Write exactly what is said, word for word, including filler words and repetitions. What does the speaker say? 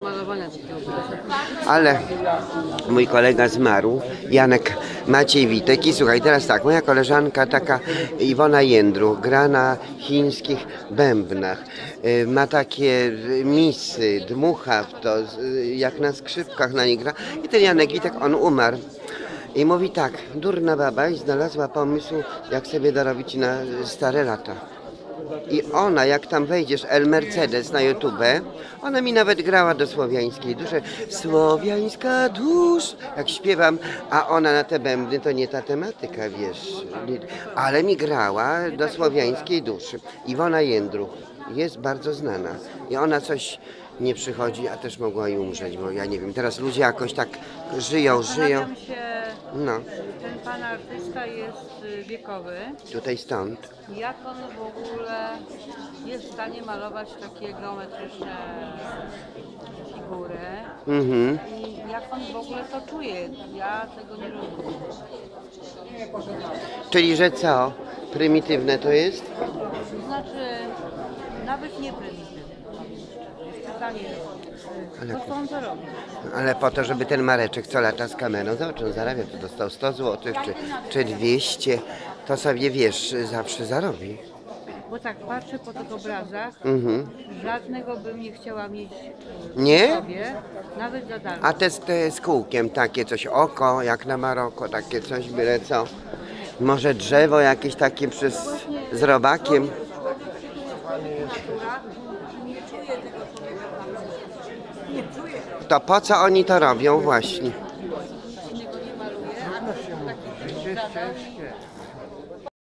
Ale mój kolega zmarł, Janek Maciej Witek. I słuchaj, teraz tak, moja koleżanka taka Iwona Jędruch gra na chińskich bębnach. Y, Ma takie misy, dmucha w to, y, jak na skrzypkach na nie gra. I ten Janek Witek, on umarł. I mówi tak, durna baba i znalazła pomysł, jak sobie dorobić na stare lata. I ona, jak tam wejdziesz, El Mercedes na YouTube, ona mi nawet grała do słowiańskiej duszy. Słowiańska dusz, jak śpiewam, a ona na te bębny, to nie ta tematyka, wiesz. Ale mi grała do słowiańskiej duszy. Iwona Jędruch jest bardzo znana. I ona coś nie przychodzi, a też mogła i umrzeć, bo ja nie wiem, teraz ludzie jakoś tak żyją, żyją. Zastanawiam się, No, ten pan artysta jest y, wiekowy. tutaj stąd. Jak on w ogóle jest w stanie malować takie geometryczne figury? Mhm. I jak on w ogóle to czuje? Ja tego nie rozumiem. Czyli, że co? Prymitywne to jest? To znaczy, nawet nie prymitywne. Jest pytanie, Ale- co on zarobi? Ale po to, żeby ten Mareczek co lata z kamerą, zobacz, on zarabia, to dostał sto złotych czy, czy dwieście, to sobie, wiesz, zawsze zarobi. Bo tak patrzę po tych obrazach, Mhm. żadnego bym nie chciała mieć y, Nie? w sobie, nawet za darmo. A te, z- te z kółkiem, takie coś oko, jak na Maroko, takie coś byle co. Może drzewo jakieś takie przez, z robakiem. To po co oni to robią właśnie?